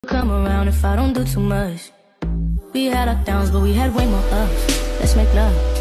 Come around if I don't do too much. We had our downs, but we had way more ups. Let's make love.